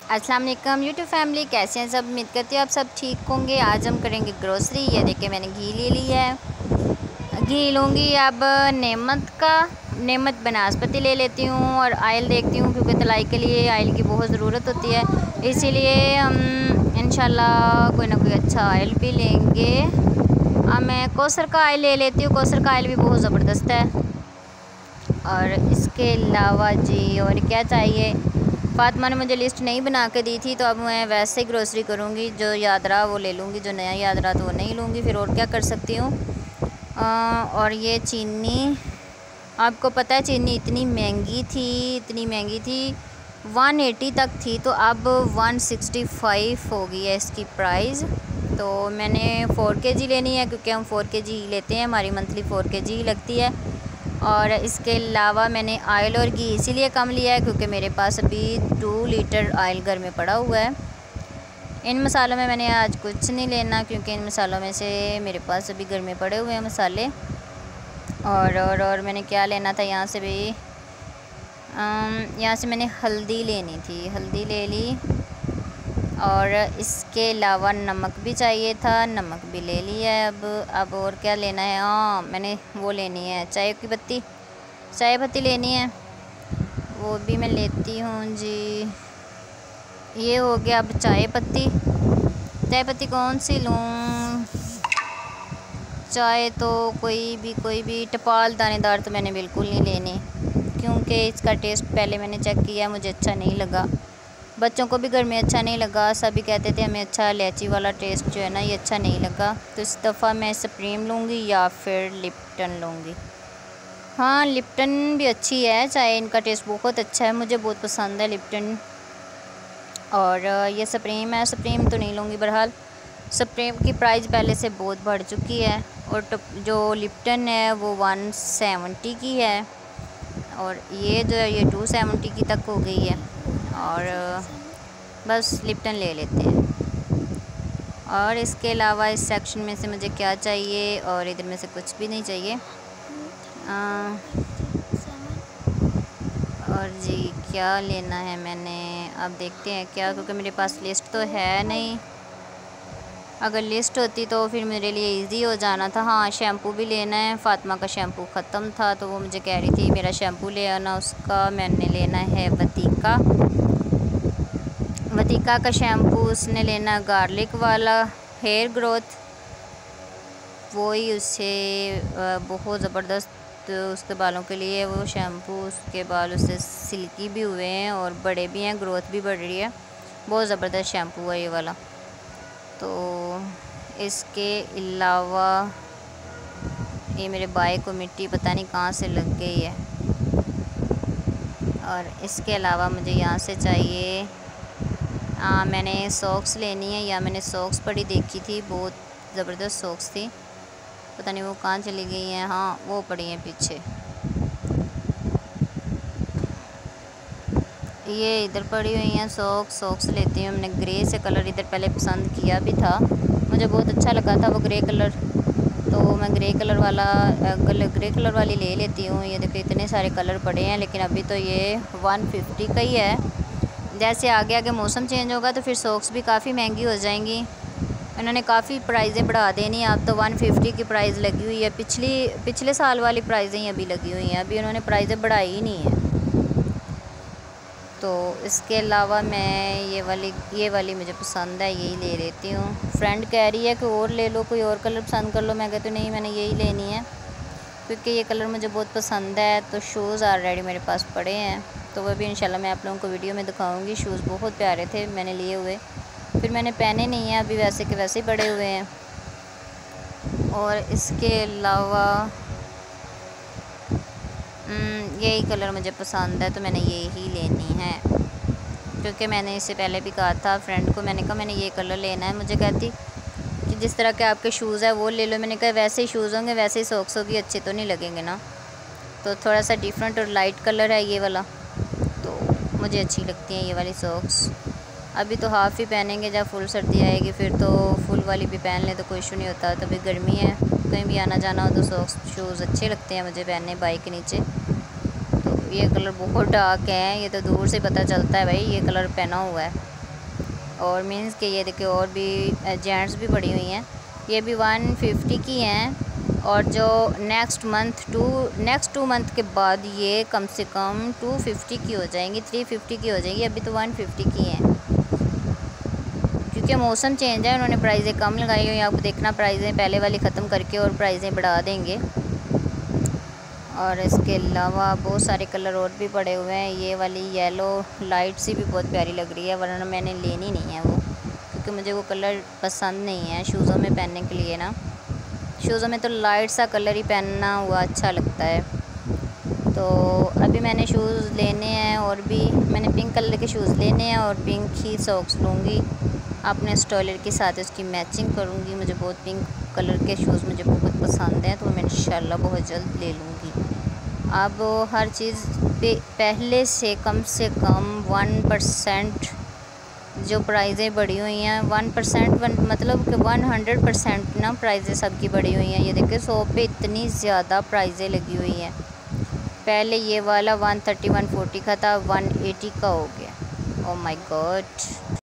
अस्सलाम वालेकुम YouTube family, कैसे हैं सब। उम्मीद करती हूँ आप सब ठीक होंगे। आज हम करेंगे ग्रोसरी। ये देखिए मैंने घी ले लिया है। घी लूँगी अब नेमत बनास्पति ले लेती हूँ और ऑयल देखती हूँ क्योंकि तलाई के लिए ऑयल की बहुत ज़रूरत होती है, इसीलिए हम इंशाल्लाह कोई ना कोई अच्छा ऑयल भी लेंगे। अब मैं कौसर का ऑयल ले लेती हूँ। कौसर का ऑयल भी बहुत ज़बरदस्त है। और इसके अलावा जी और क्या चाहिए, फातिमा ने मुझे लिस्ट नहीं बना के दी थी, तो अब मैं वैसे ही ग्रोसरी करूँगी। जो याद रहा वो ले लूँगी, जो नया याद रहा तो वो नहीं लूँगी। फिर और क्या कर सकती हूँ। और ये चीनी, आपको पता है चीनी इतनी महंगी थी 180 तक थी, तो अब 165 हो गई है इसकी प्राइस। तो मैंने 4 kg लेनी है क्योंकि हम 4 kg ही लेते हैं, हमारी मंथली 4 kg ही लगती है। और इसके अलावा मैंने ऑयल और घी इसीलिए कम लिया है क्योंकि मेरे पास अभी 2 लीटर ऑयल घर में पड़ा हुआ है। इन मसालों में मैंने आज कुछ नहीं लेना क्योंकि इन मसालों में से मेरे पास अभी घर में पड़े हुए हैं मसाले। और मैंने क्या लेना था, यहाँ से भी यहाँ से मैंने हल्दी लेनी थी, हल्दी ले ली। और इसके अलावा नमक भी चाहिए था, नमक भी ले लिया है। अब और क्या लेना है, हाँ मैंने वो लेनी है चाय पत्ती लेनी है, वो भी मैं लेती हूँ जी। ये हो गया। अब चाय पत्ती कौन सी लूँ। चाय तो कोई भी टपाल दानेदार तो मैंने बिल्कुल नहीं लेनी क्योंकि इसका टेस्ट पहले मैंने चेक किया, मुझे अच्छा नहीं लगा। बच्चों को भी घर में अच्छा नहीं लगा, सभी कहते थे हमें अच्छा इलायची वाला टेस्ट जो है ना ये अच्छा नहीं लगा। तो इस दफ़ा मैं सुप्रीम लूँगी या फिर लिप्टन लूँगी। हाँ लिप्टन भी अच्छी है चाय, इनका टेस्ट बहुत अच्छा है, मुझे बहुत पसंद है लिप्टन। और ये सुप्रीम है, सुप्रीम तो नहीं लूँगी। बहरहाल सुप्रीम की प्राइस पहले से बहुत बढ़ चुकी है और जो लिप्टन है वो 170 की है और ये जो है ये 270 की तक हो गई है। और बस लिप्टन ले लेते हैं। और इसके अलावा इस सेक्शन में से मुझे क्या चाहिए, और इधर में से कुछ भी नहीं चाहिए। और जी क्या लेना है मैंने, अब देखते हैं क्या, क्योंकि मेरे पास लिस्ट तो है नहीं। अगर लिस्ट होती तो फिर मेरे लिए इजी हो जाना था। हाँ शैम्पू भी लेना है, फातिमा का शैम्पू ख़त्म था तो वो मुझे कह रही थी मेरा शैम्पू ले आना, उसका मैंने लेना है वतीका का शैम्पू। उसने लेना गार्लिक वाला हेयर ग्रोथ, वही उससे बहुत ज़बरदस्त उसके बालों के लिए वो शैम्पू। उसके बाल उससे सिल्की भी हुए हैं और बड़े भी हैं, ग्रोथ भी बढ़ रही है, बहुत ज़बरदस्त शैम्पू है ये वाला। तो इसके अलावा ये मेरे बाई को मिट्टी पता नहीं कहाँ से लग गई है। और इसके अलावा मुझे यहाँ से चाहिए, मैंने सॉक्स लेनी है, या मैंने सॉक्स पड़ी देखी थी, बहुत ज़बरदस्त सॉक्स थी, पता नहीं वो कहाँ चली गई हैं। हाँ वो पड़ी हैं पीछे, ये इधर पड़ी हुई हैं सॉक्स लेती हूँ। मैंने ग्रे से कलर इधर पहले पसंद किया भी था, मुझे बहुत अच्छा लगा था वो ग्रे कलर, तो मैं ग्रे कलर वाली ले लेती हूँ। ये देखो इतने सारे कलर पड़े हैं, लेकिन अभी तो ये 150 का ही है। जैसे आगे मौसम चेंज होगा तो फिर सॉक्स भी काफ़ी महंगी हो जाएंगी, इन्होंने काफ़ी प्राइज़ें बढ़ा देनी है। अब तो 150 की प्राइस लगी हुई है, पिछले साल वाली प्राइज़ें ही अभी लगी हुई हैं, अभी उन्होंने प्राइज़ें बढ़ाई ही नहीं है। तो इसके अलावा मैं ये वाली मुझे पसंद है, यही ले लेती हूँ। फ्रेंड कह रही है कि और ले लो, कोई और कलर पसंद कर लो, मैं कहती हूँ नहीं मैंने यही लेनी है क्योंकि ये कलर मुझे बहुत पसंद है। तो शूज़ ऑलरेडी मेरे पास पड़े हैं, तो वह भी इंशाल्लाह मैं आप लोगों को वीडियो में दिखाऊंगी। शूज़ बहुत प्यारे थे मैंने लिए हुए, फिर मैंने पहने नहीं हैं, अभी वैसे के वैसे ही पड़े हुए हैं। और इसके अलावा यही कलर मुझे पसंद है तो मैंने ये ही लेनी है क्योंकि मैंने इससे पहले भी कहा था फ्रेंड को, मैंने कहा मैंने ये कलर लेना है। मुझे कहती कि जिस तरह के आपके शूज़ है वो ले लो, मैंने कहा वैसे ही शूज़ होंगे वैसे ही सॉक्स होगी, अच्छे तो नहीं लगेंगे ना। तो थोड़ा सा डिफरेंट और लाइट कलर है ये वाला, तो मुझे अच्छी लगती हैं ये वाली सॉक्स। अभी तो हाफ़ ही पहनेंगे, जब फुल सर्दी आएगी फिर तो फुल वाली भी पहन लें तो कोई इशू नहीं होता। तो अभी गर्मी है, कहीं भी आना जाना हो तो सॉक्स शूज़ अच्छे लगते हैं मुझे पहनने बाइक के नीचे। तो ये कलर बहुत डार्क है, ये तो दूर से पता चलता है भाई ये कलर पहना हुआ है। और मीन्स के ये देखिए और भी जेंट्स भी पड़ी हुई हैं, ये भी 150 की हैं। और जो नेक्स्ट 2 मंथ के बाद ये कम से कम 250 की हो जाएंगी, 350 की हो जाएंगी। अभी तो 150 की हैं क्योंकि मौसम चेंज है, उन्होंने प्राइसें कम लगाई हुई हैं। आप देखना प्राइसें पहले वाली ख़त्म करके और प्राइसें बढ़ा देंगे। और इसके अलावा बहुत सारे कलर और भी पड़े हुए हैं। ये वाली येलो लाइट सी भी बहुत प्यारी लग रही है, वरना मैंने लेनी नहीं है वो, क्योंकि मुझे वो कलर पसंद नहीं है शूज़ों में पहनने के लिए ना। शूज़ों में तो लाइट सा कलर ही पहनना हुआ अच्छा लगता है। तो अभी मैंने शूज़ लेने हैं, और भी मैंने पिंक कलर के शूज़ लेने हैं और पिंक ही सॉक्स लूँगी। अपने स्टॉलर के साथ इसकी मैचिंग करूँगी। मुझे बहुत पिंक कलर के शूज़ मुझे बहुत पसंद हैं, तो मैं इंशाल्लाह बहुत जल्द ले लूँगी। अब हर चीज़ पे पहले से कम 1% जो प्राइज़ें बढ़ी हुई हैं, 1% मतलब कि 100% ना प्राइज़ें सबकी बढ़ी हुई हैं। ये देखिए सोप पे इतनी ज़्यादा प्राइज़ें लगी हुई हैं। पहले ये वाला 130 140 का था, 180 का हो गया। Oh my God.